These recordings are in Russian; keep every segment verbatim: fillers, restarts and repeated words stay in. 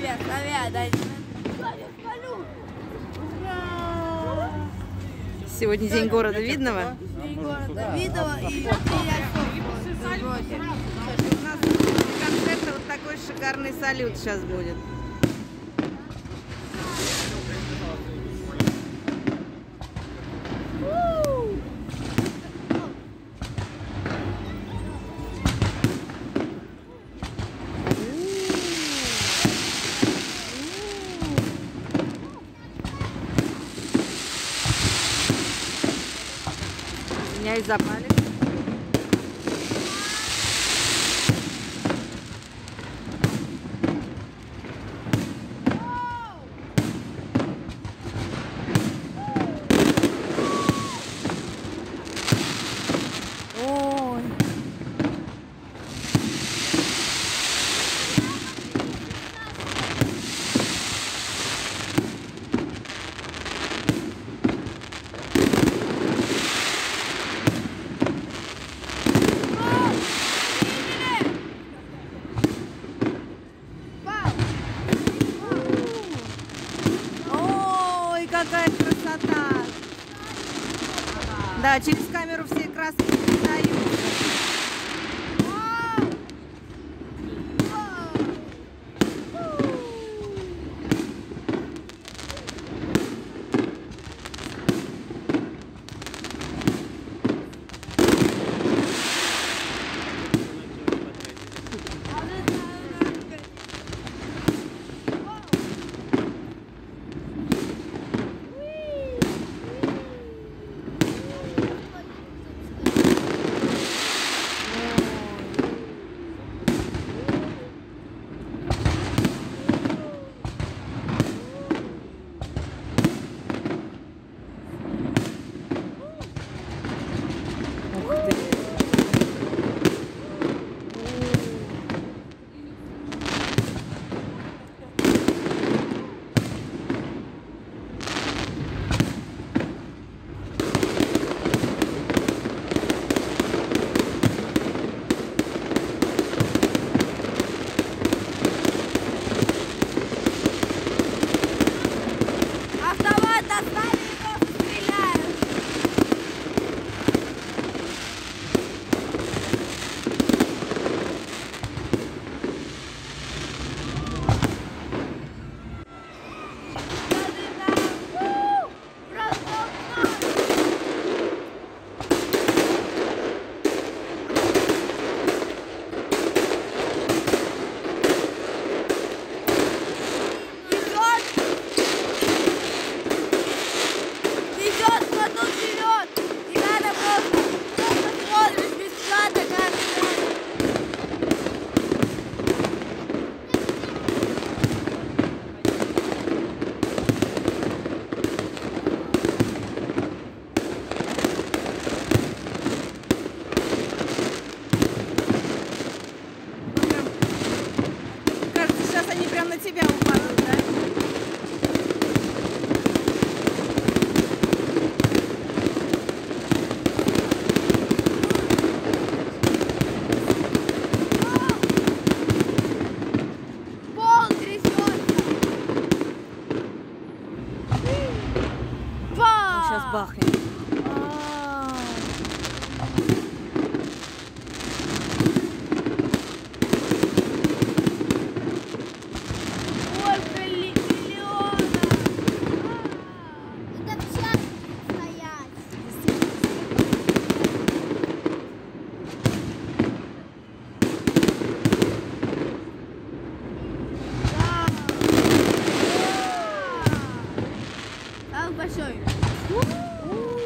Привет, привет, дай. Сегодня день города Видного. День города Видного и у нас после концерта вот такой шикарный салют сейчас будет. Извиняюсь за палец. Ой. Какая красота! Да, через камеру все краски передают. На тебя упадут, да? Пол трясется. Сейчас бахнет. Большой.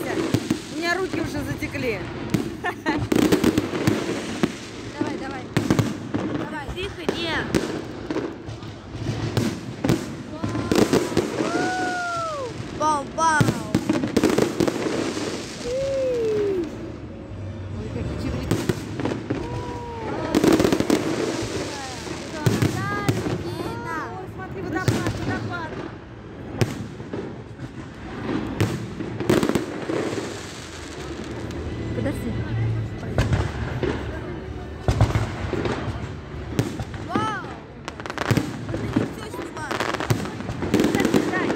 У меня руки уже затекли. Давай, давай. Давай, тихо, не. Бау-бау. Ой, какие червяки. Ой, смотри, водопад, водопад. Подожди. Вау! Это не все снимать. Дай.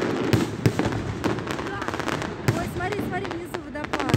Ой, смотри, смотри, внизу водопад.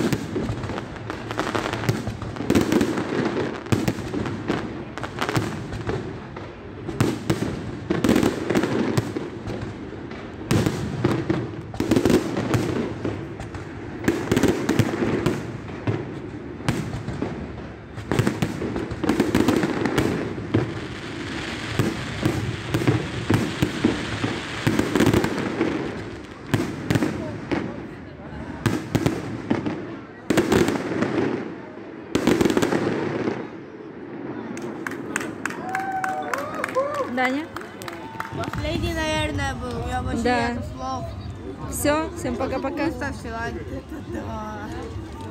Даня? Последний, наверное, был. Я вообще Да. нету слов. Все, всем пока-пока. Ставьте лайк. Это да.